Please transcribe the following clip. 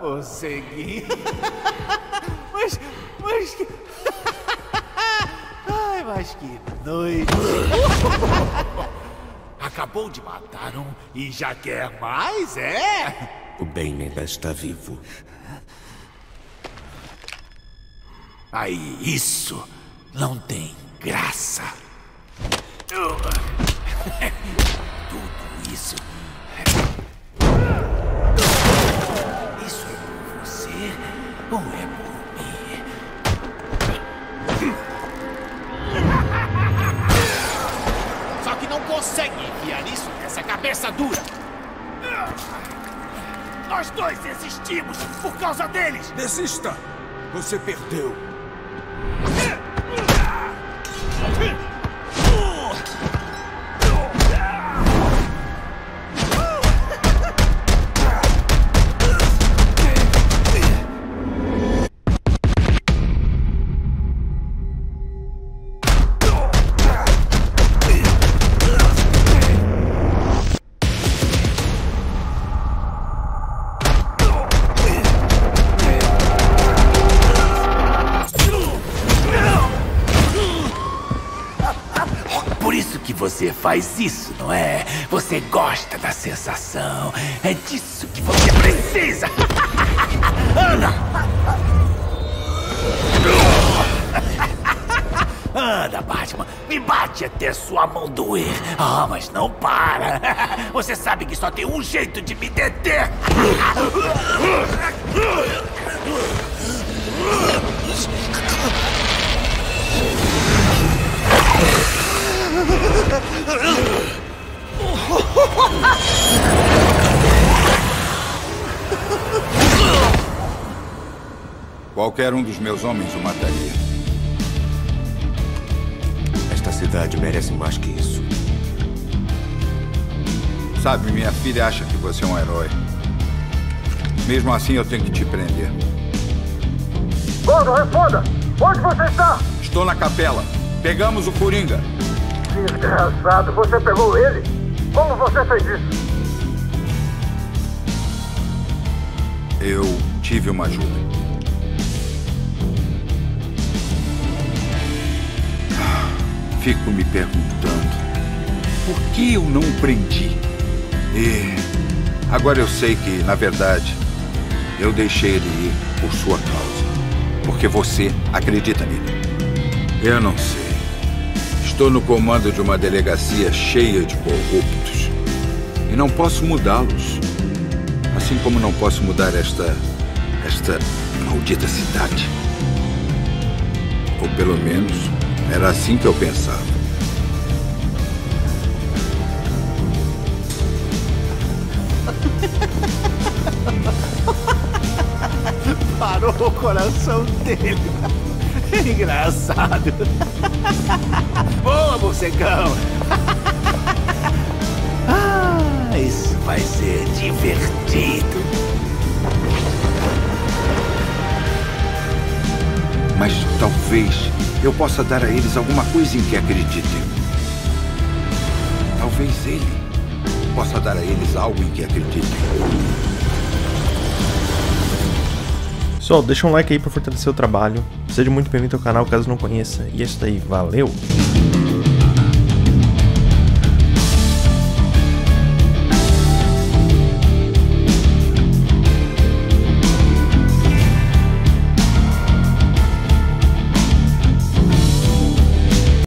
O ceguinho. Mas que... Ai, mas que noite. Acabou de matar um e já quer mais, é? O Bane ainda está vivo. Aí, isso não tem graça. Tudo isso... Isso é por você ou é por mim? Só que não consegue enfiar isso nessa cabeça dura. Nós dois existimos por causa deles. Desista! Você perdeu. Você faz isso, não é? Você gosta da sensação. É disso que você precisa. Anda! Anda, Batman. Me bate até sua mão doer. Ah, mas não para. Você sabe que só tem um jeito de me deter. Qualquer um dos meus homens o mataria. Esta cidade merece mais que isso. Sabe, minha filha acha que você é um herói. Mesmo assim, eu tenho que te prender. Gordon, responda! Onde você está? Estou na capela. Pegamos o Coringa. Desgraçado, você pegou ele? Como você fez isso? Eu tive uma ajuda. Fico me perguntando por que eu não o prendi. E agora eu sei que, na verdade, eu deixei ele ir por sua causa. Porque você acredita nele. Eu não sei. Estou no comando de uma delegacia cheia de corruptos. E não posso mudá-los. Assim como não posso mudar esta maldita cidade. Ou pelo menos, era assim que eu pensava. Parou o coração dele. Engraçado. Boa, morcegão. Ah, isso vai ser divertido. Mas talvez eu possa dar a eles alguma coisa em que acreditem. Talvez ele possa dar a eles algo em que acreditem. Pessoal, deixa um like aí para fortalecer o trabalho. Seja muito bem-vindo ao canal caso não conheça. E é isso daí, valeu!